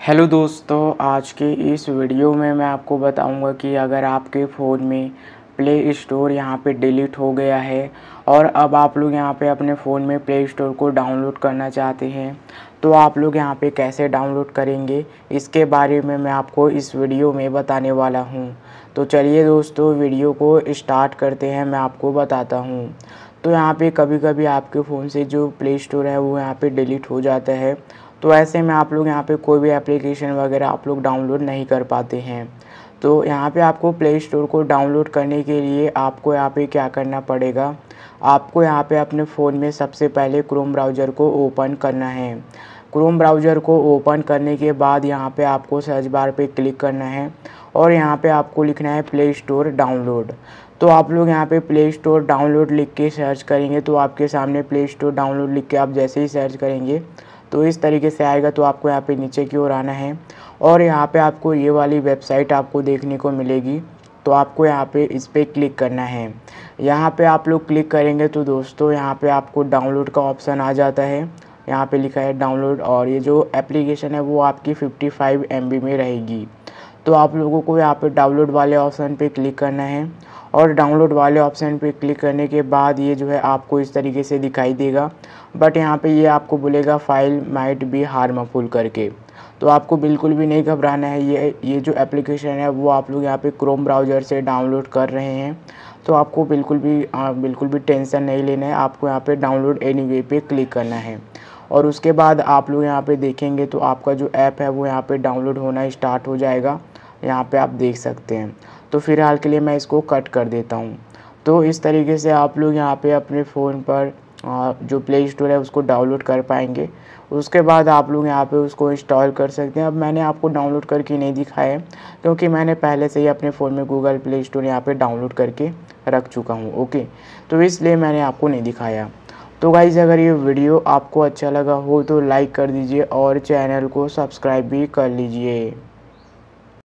Hello दोस्तों, आज के इस वीडियो में मैं आपको बताऊंगा कि अगर आपके फ़ोन में प्ले स्टोर यहाँ पे डिलीट हो गया है और अब आप लोग यहाँ पे अपने फ़ोन में प्ले स्टोर को डाउनलोड करना चाहते हैं तो आप लोग यहाँ पे कैसे डाउनलोड करेंगे, इसके बारे में मैं आपको इस वीडियो में बताने वाला हूँ। तो चलिए दोस्तों, वीडियो को स्टार्ट करते हैं। मैं आपको बताता हूँ। तो यहाँ पे कभी कभी आपके फ़ोन से जो प्ले स्टोर है वो यहाँ पे डिलीट हो जाता है, तो ऐसे में आप लोग यहाँ पे कोई भी एप्लीकेशन वगैरह आप लोग डाउनलोड नहीं कर पाते हैं। तो यहाँ पे आपको प्ले स्टोर को डाउनलोड करने के लिए आपको यहाँ पे क्या करना पड़ेगा, आपको यहाँ पे अपने फ़ोन में सबसे पहले क्रोम ब्राउज़र को ओपन करना है। क्रोम ब्राउज़र को ओपन करने के बाद यहाँ पे आपको सर्च बार पे क्लिक करना है और यहाँ पे आपको लिखना है प्ले स्टोर डाउनलोड। तो आप लोग यहाँ पे प्ले स्टोर डाउनलोड लिख के सर्च करेंगे तो आपके सामने प्ले स्टोर डाउनलोड लिख के आप जैसे ही सर्च करेंगे तो इस तरीके से आएगा। तो आपको यहाँ पे नीचे की ओर आना है और यहाँ पे आपको ये वाली वेबसाइट आपको देखने को मिलेगी। तो आपको यहाँ पे इस पर क्लिक करना है। यहाँ पे आप लोग क्लिक करेंगे तो दोस्तों यहाँ पे आपको डाउनलोड का ऑप्शन आ जाता है। यहाँ पे लिखा है डाउनलोड और ये जो एप्लीकेशन है वो आपकी 55 MB में रहेगी। तो आप लोगों को यहाँ पे डाउनलोड वाले ऑप्शन पे क्लिक करना है और डाउनलोड वाले ऑप्शन पे क्लिक करने के बाद ये जो है आपको इस तरीके से दिखाई देगा। बट यहाँ पे ये आपको बोलेगा फाइल माइट बी हार्मफुल करके। तो आपको बिल्कुल भी नहीं घबराना है। ये जो एप्लीकेशन है वो आप लोग यहाँ पे क्रोम ब्राउज़र से डाउनलोड कर रहे हैं तो आपको बिल्कुल भी टेंशन नहीं लेना है। आपको यहाँ पे डाउनलोड एनीवे पे क्लिक करना है और उसके बाद आप लोग यहाँ पे देखेंगे तो आपका जो ऐप है वो यहाँ पे डाउनलोड होना स्टार्ट हो जाएगा। यहाँ पे आप देख सकते हैं। तो फ़िलहाल के लिए मैं इसको कट कर देता हूँ। तो इस तरीके से आप लोग यहाँ पे अपने फ़ोन पर जो प्ले स्टोर है उसको डाउनलोड कर पाएंगे। उसके बाद आप लोग यहाँ पे उसको इंस्टॉल कर सकते हैं। अब मैंने आपको डाउनलोड करके नहीं दिखाया क्योंकि मैंने पहले से ही अपने फ़ोन में गूगल प्ले स्टोर यहाँ पे डाउनलोड करके रख चुका हूँ। ओके, तो इसलिए मैंने आपको नहीं दिखाया। तो गाइज़, अगर ये वीडियो आपको अच्छा लगा हो तो लाइक कर दीजिए और चैनल को सब्सक्राइब भी कर लीजिए।